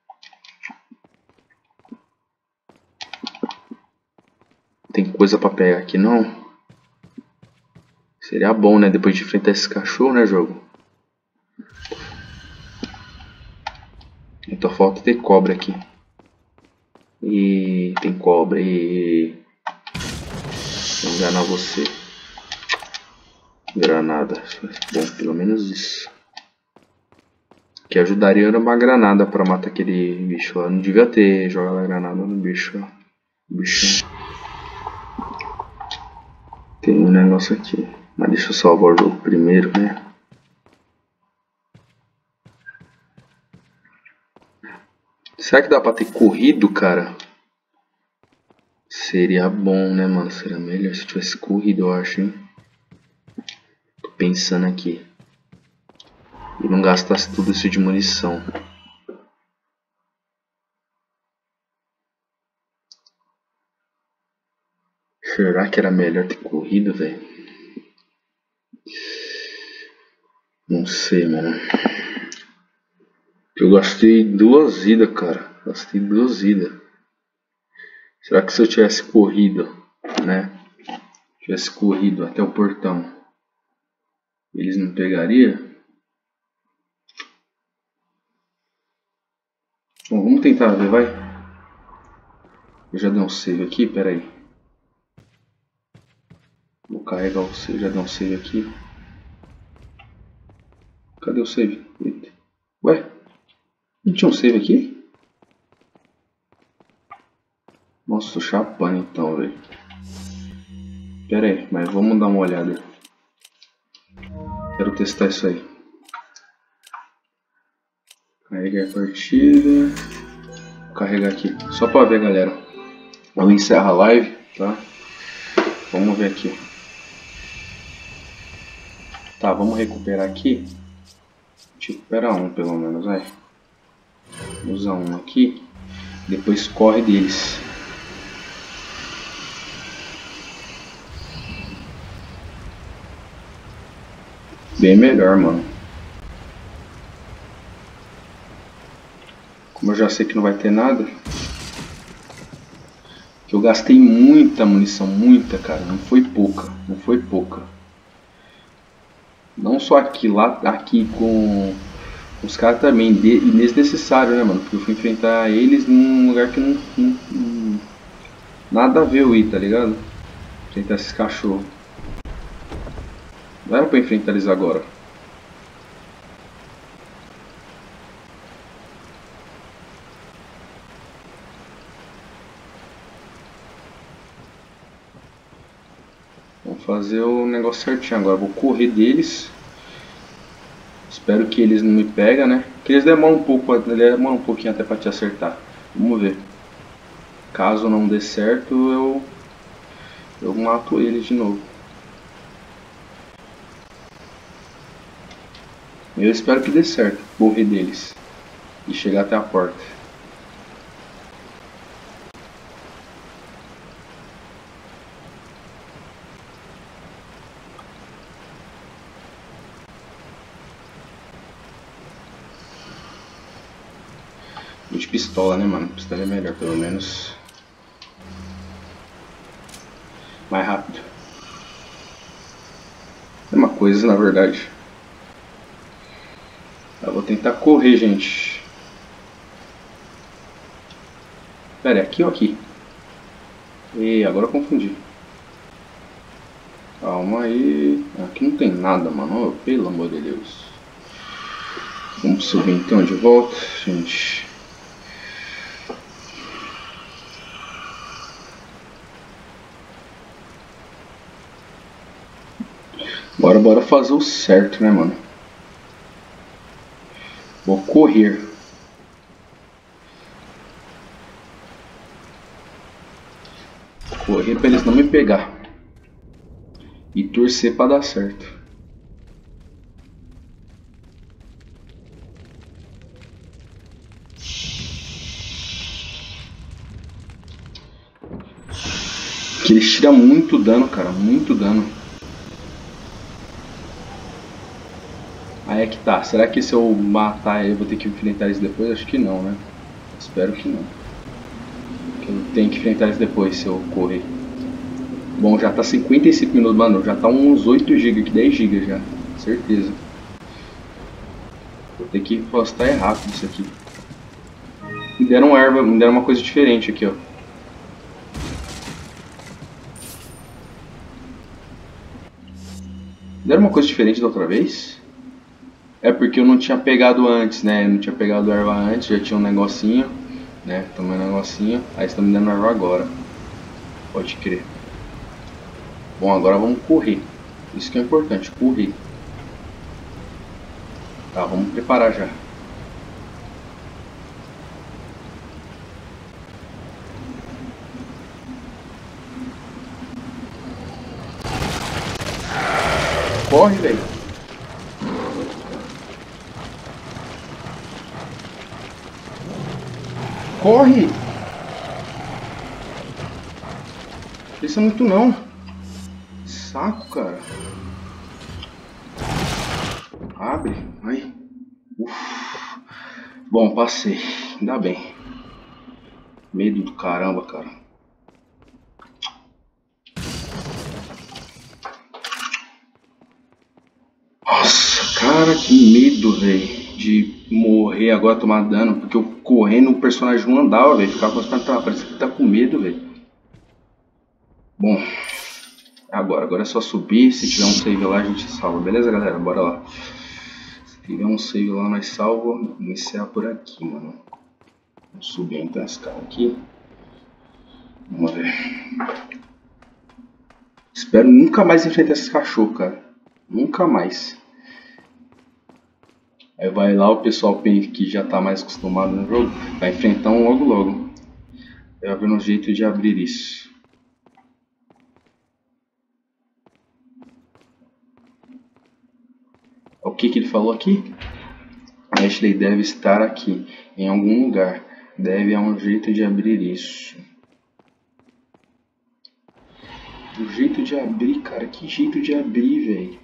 Tem coisa pra pegar aqui não? Seria bom, né? Depois de enfrentar esse cachorro, né, jogo? Então falta ter cobra aqui. E tem cobra e... Vou enganar você. Granada. Bom, pelo menos isso. Que ajudaria era uma granada pra matar aquele bicho lá. Não devia ter jogado a granada no bicho. Ó. Bicho. Tem um negócio aqui. Mas deixa eu salvar o jogo primeiro, né? Será que dá pra ter corrido, cara? Seria bom, né, mano? Seria melhor se tivesse corrido, eu acho, hein? Tô pensando aqui. E não gastasse tudo isso de munição. Será que era melhor ter corrido, velho? Não sei, mano. Eu gastei duas vidas, cara. Gastei duas vidas. Será que se eu tivesse corrido, né? Tivesse corrido até o portão, eles não pegariam? Bom, vamos tentar ver, vai. Eu já dei um save aqui, pera aí. Vou carregar o save, já dei um save aqui. Cadê o save? Eita. Ué? Não tinha um save aqui? Nossa, tô chapando então, velho. Pera aí, mas vamos dar uma olhada. Quero testar isso aí. Carregar a partida. Vou carregar aqui, só pra ver, galera. Eu encerro a live, tá? Vamos ver aqui. Tá, vamos recuperar aqui. Deixa eu recuperar um pelo menos, vai. Usa um aqui. Depois corre deles. Bem melhor, mano. Como eu já sei que não vai ter nada. Que eu gastei muita munição, muita, cara. Não foi pouca, não foi pouca. Não só aqui, lá, aqui com os caras também. De, e desnecessário, né, mano? Porque eu fui enfrentar eles num lugar que não, não, não nada a ver eu ir, tá ligado? Enfrentar esses cachorros. Não era pra enfrentar eles agora. Vamos fazer o negócio certinho agora. Vou correr deles. Espero que eles não me peguem, né? Que eles demoram um pouco, demoram um pouquinho até pra te acertar. Vamos ver. Caso não dê certo, eu eu mato eles de novo. Eu espero que dê certo correr deles e chegar até a porta. De pistola, né, mano? Pistola é melhor, pelo menos. Mais rápido. É uma coisa, na verdade. Eu vou tentar correr, gente. Pera, é aqui ou aqui? E agora eu confundi. Calma aí. Aqui não tem nada, mano. Oh, pelo amor de Deus. Vamos subir então de volta, gente. Bora, bora fazer o certo, né, mano? Vou correr. Correr pra eles não me pegar. E torcer pra dar certo. Que eles tiram muito dano, cara. Muito dano. Aí é que tá. Será que se eu matar eu vou ter que enfrentar eles depois? Acho que não, né? Espero que não. Que eu tenho que enfrentar eles depois se eu correr. Bom, já tá cinquenta e cinco minutos, mano. Já tá uns oito gigas aqui, dez gigas já. Certeza. Vou ter que postar rápido isso aqui. Me deram erva, me deram uma coisa diferente aqui, ó. Me deram uma coisa diferente da outra vez? É porque eu não tinha pegado antes, né? Eu não tinha pegado erva antes, já tinha um negocinho, né? Tomei um negocinho, aí estão me dando erva agora. Pode crer. Bom, agora vamos correr. Isso que é importante, correr. Tá, vamos preparar já. Corre, velho. Corre! Pensa muito não. Saco, cara. Abre. Aí. Uf. Bom, passei. Ainda bem. Medo do caramba, cara. Nossa, cara, que medo, velho. De morrer agora, tomar dano. Porque eu correndo, o personagem não andava, velho. Ficava com as pernas, parece que tá com medo, velho. Bom. Agora, agora é só subir. Se tiver um save lá, a gente salva. Beleza, galera? Bora lá. Se tiver um save lá, nós salva. Vamos iniciar por aqui, mano. Vamos subir então esse cara aqui. Vamos ver. Espero nunca mais enfrentar esses cachorros, cara. Nunca mais. Aí vai lá o pessoal que já tá mais acostumado no jogo. Vai enfrentar um logo logo. Eu vou ver um jeito de abrir isso. O que que ele falou aqui? Ashley deve estar aqui, em algum lugar. Deve haver um jeito de abrir isso. O jeito de abrir, cara? Que jeito de abrir, velho?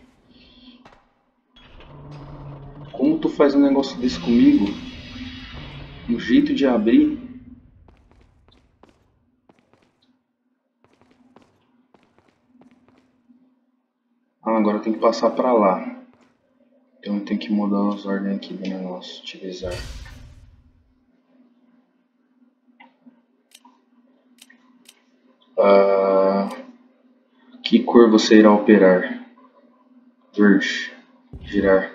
Como tu faz um negócio desse comigo? Um jeito de abrir? Ah, agora eu tenho que passar pra lá. Então eu tenho que mudar as ordens aqui do negócio. Utilizar. Ah, que cor você irá operar? Verde. Girar.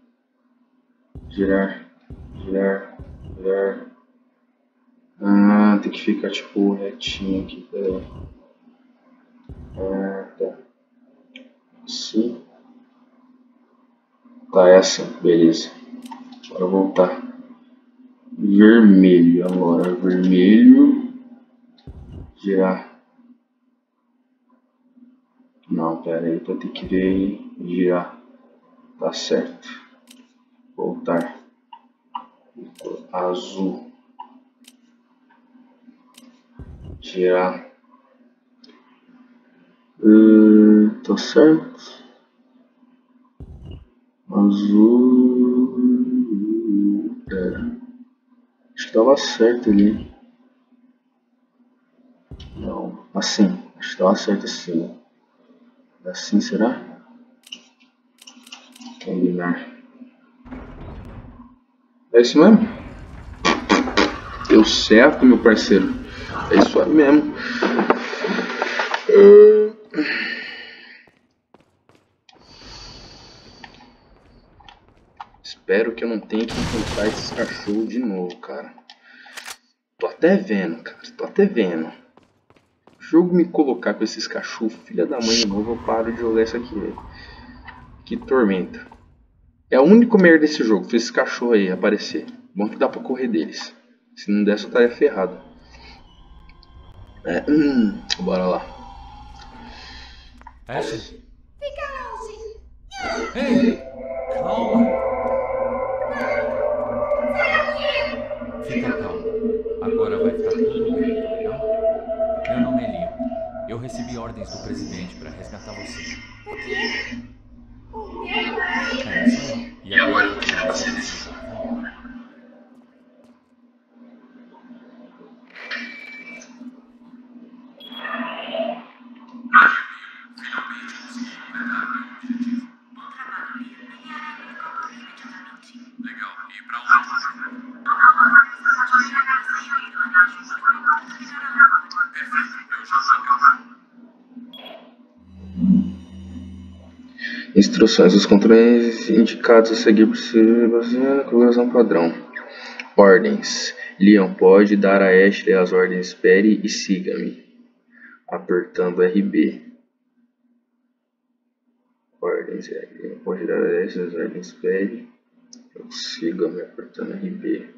Girar. Girar. Girar. Ah, tem que ficar tipo retinho aqui. Peraí. Ah, tá. Assim. Tá, essa. Beleza. Bora voltar. Vermelho agora. Vermelho. Girar. Não, pera aí. Vou ter que ver e girar. Tá certo. Voltar. Azul. Girar. Uh, tá certo. Azul. Pera. Acho que tava certo ali. Não. Assim. Acho que tava certo assim. Assim será? Combinar. É isso mesmo? Deu certo, meu parceiro. É isso aí mesmo. Uh... Espero que eu não tenha que encontrar esses cachorros de novo, cara. Tô até vendo, cara. Tô até vendo. O jogo me colocar com esses cachorros, filha da mãe de novo, eu paro de jogar isso aqui, velho. Que tormenta. É o único merda desse jogo, foi esse cachorro aí aparecer. Bom que dá pra correr deles. Se não desse, eu estaria ferrado. É, hum, bora lá. Ashley? Ei! Calma! Fica calma. Agora vai ficar tudo bem, tá legal? Meu nome é Leon. Eu recebi ordens do presidente para resgatar você. O quê? O meu pai? É isso aí. E agora o que você decidiu? Vambora. Instruções. Os controles indicados a seguir precisam basear na configuração padrão. Ordens. Leon pode dar a Ashley as ordens espere e siga-me. Apertando R B. Ordens. Leon pode dar a Ashley as ordens espere e siga-me. Apertando R B.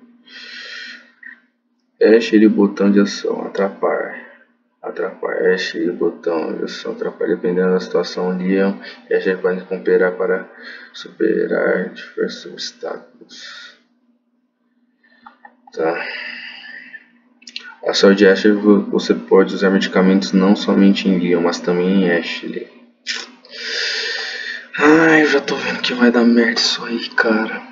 Ashley, botão de ação. Atrapar. Atrapalhar, Ashley, botão de ação, atrapalhar, dependendo da situação. Leon e Ashley podem cooperar para superar diversos obstáculos. Tá. A ação de Ashley, você pode usar medicamentos não somente em Leon, mas também em Ashley. Ai, eu já tô vendo que vai dar merda isso aí, cara.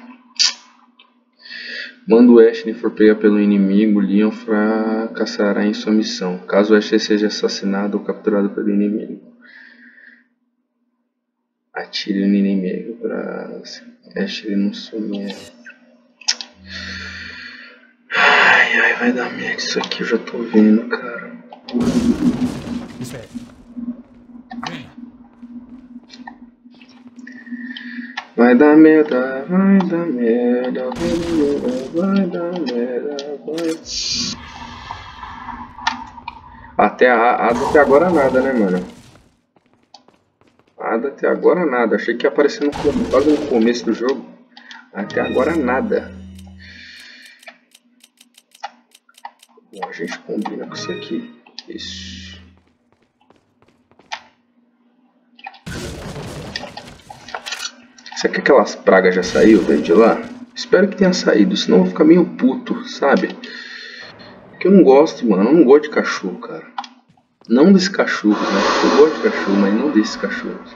Quando o Ashley for pego pelo inimigo, Leon fracassará em sua missão. Caso Ashley seja assassinado ou capturado pelo inimigo, atire no inimigo para Ashley não sumir. Ai, ai, vai dar merda isso aqui, eu já tô vendo, cara. Espere. Venha. Vai dar merda, vai dar merda, vai dar merda, vai. Até a Ada até agora nada, né, mano? Ada até agora nada. Achei que ia aparecer no, quase no começo do jogo. Até agora nada. Bom, a gente combina com isso aqui. Isso. Será que aquelas pragas já saiu desde lá? Espero que tenha saído, senão eu vou ficar meio puto, sabe? Porque eu não gosto, mano. Eu não gosto de cachorro, cara. Não desse cachorro, né? Eu gosto de cachorro, mas não desses cachorros.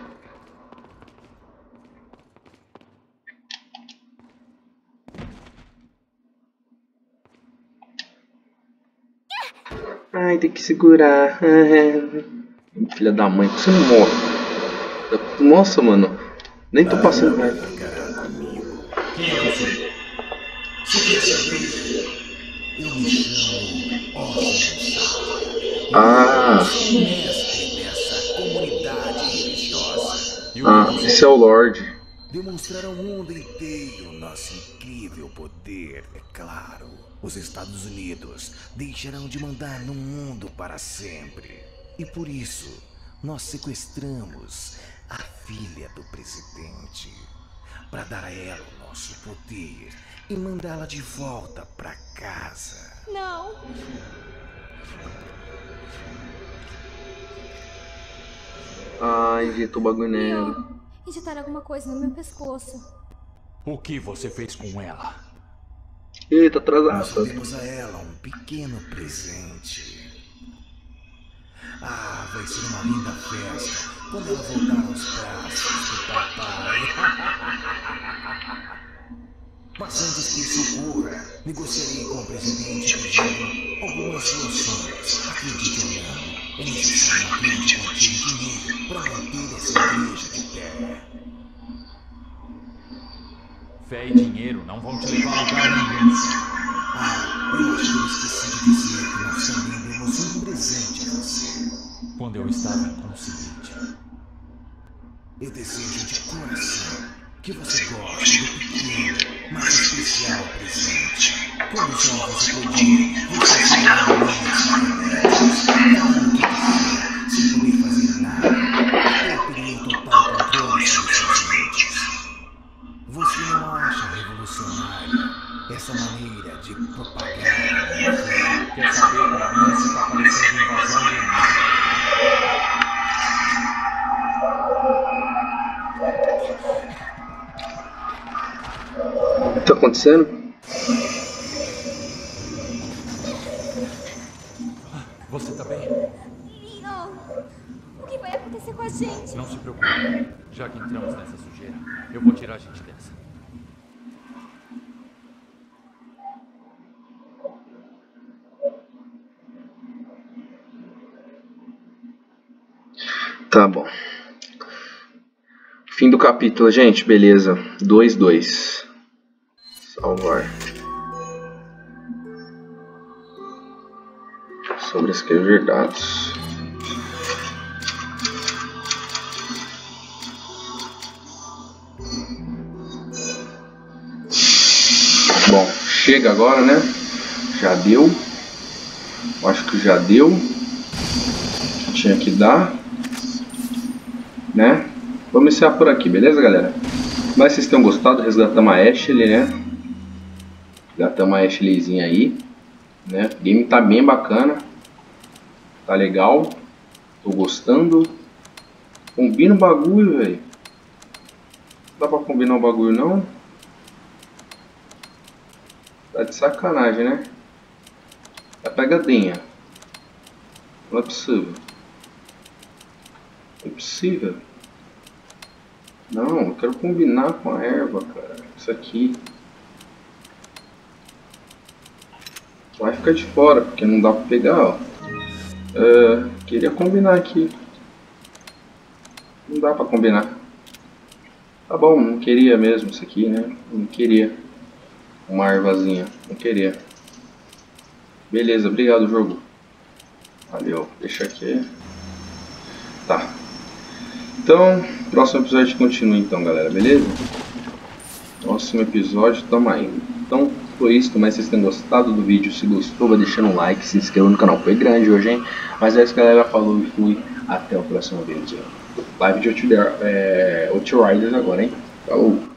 Ai, tem que segurar. Filha da mãe, você não morre. Nossa, mano. Nem tô passando mais. Quem é você? Se quer saber, eu me chamo Osmond. Ah. Mestre dessa comunidade religiosa. Ah, esse é o Lorde. Demonstrar ao mundo inteiro nosso incrível poder, é claro. Os Estados Unidos deixarão de mandar no mundo para sempre. E por isso, nós sequestramos a filha do presidente, para dar a ela o nosso poder e mandá-la de volta para casa. Não. Ah, injetou o bagulho nela. Leon, injetaram alguma coisa no meu pescoço. O que você fez com ela? Eita, Nós atrasado. demos a ela um pequeno presente. Ah, vai ser uma linda festa quando ela voltar aos braços do papai. Mas antes que isso ocorra, negociarei com o presidente pedindo algumas soluções. Acredite ou não, é necessário uma grande quantia de dinheiro para manter essa igreja de pé. Fé e dinheiro não vão te levar a lugar nenhum. Ah, eu acho que eu esqueci de dizer que nós também demos um presente a você. Quando eu estava inconsciente. Eu desejo de coração que você goste do pequeno, mas especial presente. Quando os ovos explodirem, você será um sem poder fazer nada. Eu terei o total controle sobre suas mentes. Você não acha revolucionária essa maneira de propagar a minha fé? Quer saber pra mim se tá parecendo invasão alienígena? O que tá acontecendo? Você tá bem? Leon, o que vai acontecer com a gente? Não se preocupe. Já que entramos nessa sujeira, eu vou tirar a gente dessa. Tá bom. Fim do capítulo, gente. Beleza. dois, dois. Salvar. Sobrescrever dados. Bom, chega agora, né? Já deu. Eu acho que já deu. Que tinha que dar. Né? Vamos iniciar por aqui, beleza, galera? Mas vocês tenham gostado, resgatamos a Ashley, né? Resgatamos a Ashleyzinha aí. Né? O game tá bem bacana. Tá legal. Tô gostando. Combina o bagulho, velho. Não dá pra combinar o bagulho, não? Tá de sacanagem, né? É pegadinha. Não é possível. Não é possível. Não, eu quero combinar com a erva, cara. Isso aqui. Vai ficar de fora, porque não dá pra pegar, ó. Uh, queria combinar aqui. Não dá pra combinar. Tá bom, não queria mesmo isso aqui, né? Não queria. Uma ervazinha. Não queria. Beleza, obrigado, jogo. Valeu, deixa aqui. Tá. Então, próximo episódio continua então, galera, beleza? Próximo episódio, tamo aí. Então, foi isso. Mas vocês tenham gostado do vídeo. Se gostou, vai deixando um like, se inscreva no canal. Foi grande hoje, hein? Mas é isso, galera. Falou e fui. Até o próximo vídeo. Live de Outriders agora, hein? Falou!